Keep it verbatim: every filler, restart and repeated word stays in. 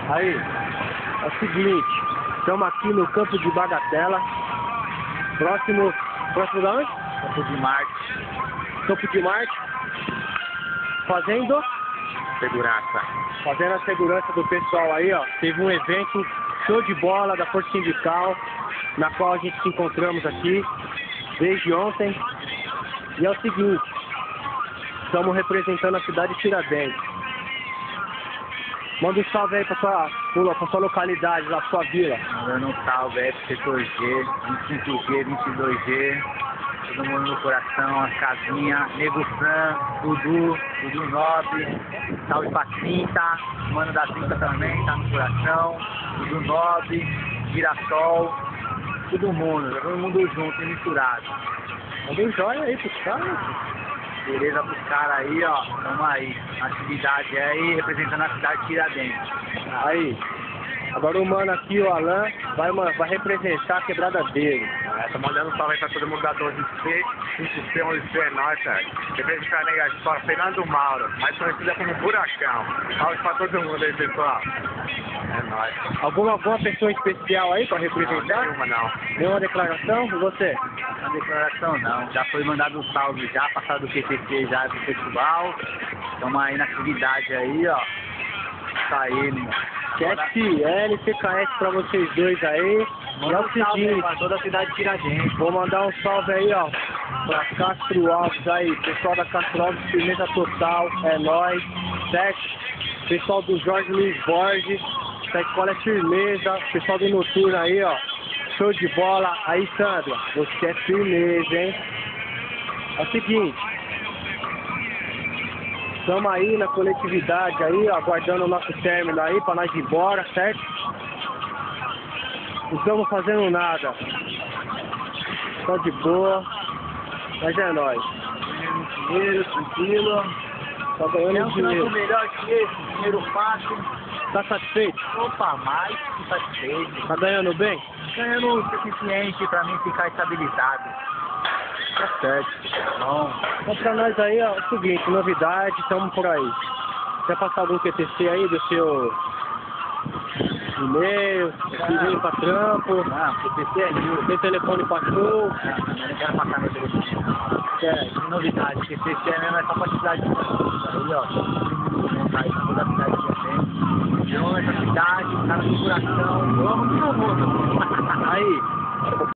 Aí, é o seguinte, estamos aqui no Campo de Bagatela, próximo, próximo da onde? Campo de Marte. Campo de Marte, fazendo, Segurança. fazendo a segurança do pessoal aí, ó. Teve um evento show de bola da Força Sindical, na qual a gente se encontramos aqui desde ontem. E é o seguinte, estamos representando a cidade de Tiradentes. Manda um salve aí pra sua, pra sua localidade, lá, sua vila. Mandando um salve aí pro setor G, vinte e cinco G, vinte e dois G. Todo mundo no coração, as casinhas, Nego Fran, Dudu, Dudu Nobre, salve pra Cinta, Mano da Cinta também, tá no coração, Dudu Nobre, Girassol, todo mundo, todo mundo junto e misturado. Manda um joia aí pros caras. Beleza pros caras aí, ó, tamo aí, atividade aí, representando a cidade de Tiradentes. Aí, agora o mano aqui, o Alan, vai, vai representar a quebrada dele. É, tô mandando um salve aí pra todo mundo da doze C, cinco C, onze C é nóis, velho. Representando a Nega Escola, Fernando Mauro, mais conhecida como Buracão. Salve pra todo mundo aí, pessoal. É nóis. Alguma, alguma pessoa especial aí pra representar? Não, nenhuma não. Nenhuma declaração? E você? Não declaração não, já foi mandado um salve já, passado o Q T C já pro festival. Estamos aí na atividade aí, ó. Tá aí, meu. Q S L, C K S pra vocês dois aí. E é o seguinte, pra toda a cidade de Tiradentes. vou mandar um salve aí, ó, pra Castro Alves aí, pessoal da Castro Alves, firmeza total, é nóis, certo? Pessoal do Jorge Luiz Borges, essa escola é firmeza, pessoal do Noturno aí, ó, show de bola. Aí, Sandra, você é firmeza, hein? É o seguinte, estamos aí na coletividade aí, ó, aguardando o nosso término aí pra nós ir embora, certo? Não estamos fazendo nada. Só de boa. Mas é nóis. Dinheiro, tranquilo. Tá ganhando É um dinheiro. trampo melhor que esse, dinheiro fácil. Tá satisfeito? Opa, mais que satisfeito. Tá ganhando bem? Ganhando o suficiente pra mim ficar estabilizado. Tá certo. Bom, Então pra nós aí, ó, é o seguinte, novidade, estamos por aí. Quer passar algum Q T C aí do seu e-mail, e-mail pra trampo, não, Q T C é mil. tem telefone pra show? Não, não quero passar meu telefone. Certo. Que novidade, Q T C mesmo é só pra cidade de Tiradentes. Aí, ó, todo mundo tá aí pra toda a cidade de Tiradentes. Virou essa cidade, tá no coração, vamos todo mundo. Aí,